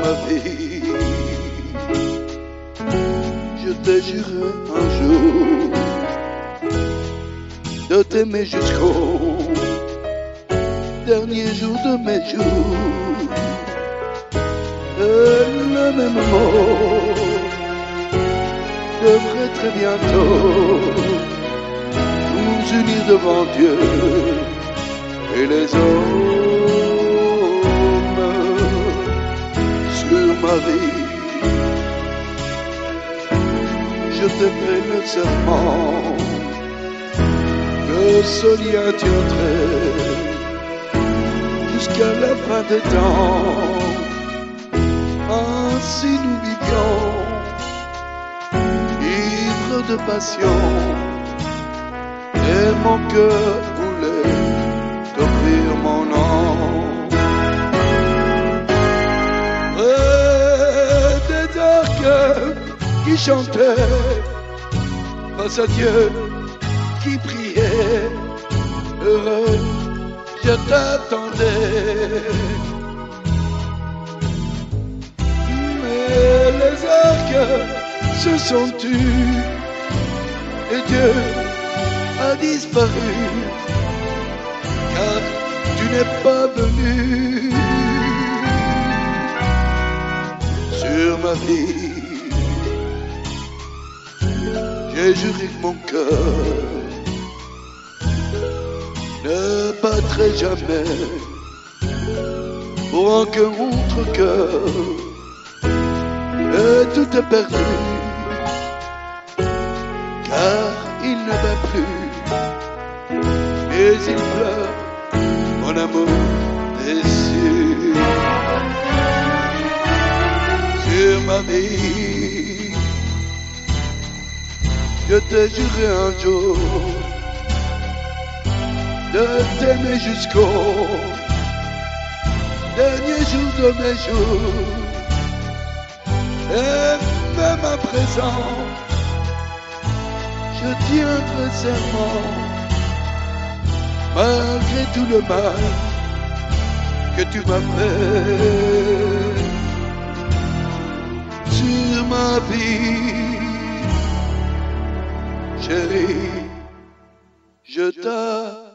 ma vie. Je t'ai juré un jour de t'aimer jusqu'au dernier jour de mes jours. Le même mot devrait très bientôt nous unir devant Dieu et les hommes sur ma vie. Je te fais le serment que ce lien tiendrait jusqu'à la fin des temps. Ainsi nous vivions, ivres de passion, et mon cœur voulait t'offrir mon nom. Et des orgues qui chantaient face à Dieu, qui priait, heureux, je t'attendais. Mais les orgues se sont tus et Dieu a disparu, car tu n'es pas venu sur ma vie. J'ai juré que mon cœur ne battrait jamais pour aucun autre cœur. Et tout est perdu, car il ne bat plus, mais il pleure mon amour déçu. Sur ma vie, je t'ai juré un jour de t'aimer jusqu'au dernier jour de mes jours. Et même à présent, je tiendrai serment, malgré tout le mal que tu m'as fait sur ma vie. Chérie, je t'aime.